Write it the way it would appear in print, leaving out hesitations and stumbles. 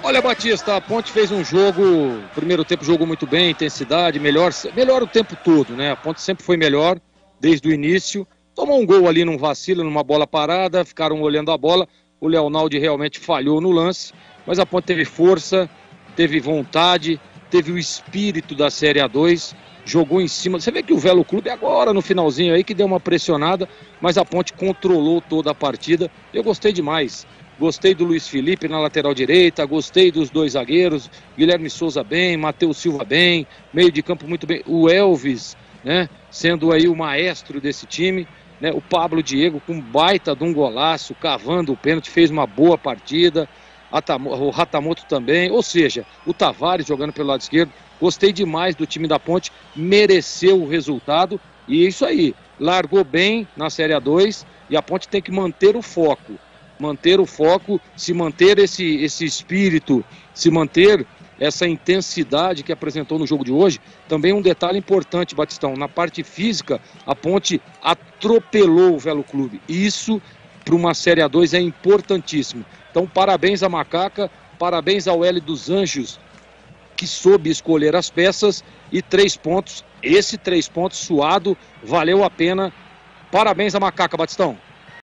Olha, Batista, a Ponte fez um jogo, primeiro tempo jogou muito bem, intensidade, melhor o tempo todo, né? A Ponte sempre foi melhor, desde o início. Tomou um gol ali num vacilo, numa bola parada, ficaram olhando a bola. O Leonaldi realmente falhou no lance, mas a Ponte teve força, teve vontade, teve o espírito da Série A2, jogou em cima. Você vê que o Velo Clube agora no finalzinho aí que deu uma pressionada, mas a Ponte controlou toda a partida. Eu gostei demais. Gostei do Luiz Felipe na lateral direita, gostei dos dois zagueiros, Guilherme Souza bem, Matheus Silva bem, meio de campo muito bem, o Elvis, né, sendo aí o maestro desse time, né, o Pablo Diego com baita de um golaço, cavando o pênalti, fez uma boa partida, o Ratamoto também, ou seja, o Tavares jogando pelo lado esquerdo. Gostei demais do time da Ponte, mereceu o resultado e é isso aí, largou bem na Série A2 e a Ponte tem que manter o foco, se manter esse espírito, se manter essa intensidade que apresentou no jogo de hoje. Também um detalhe importante, Batistão, na parte física, a Ponte atropelou o Velo Clube. Isso, para uma Série A2, é importantíssimo. Então, parabéns à Macaca, parabéns ao L dos Anjos, que soube escolher as peças, e 3 pontos, esse 3 pontos suado, valeu a pena. Parabéns à Macaca, Batistão.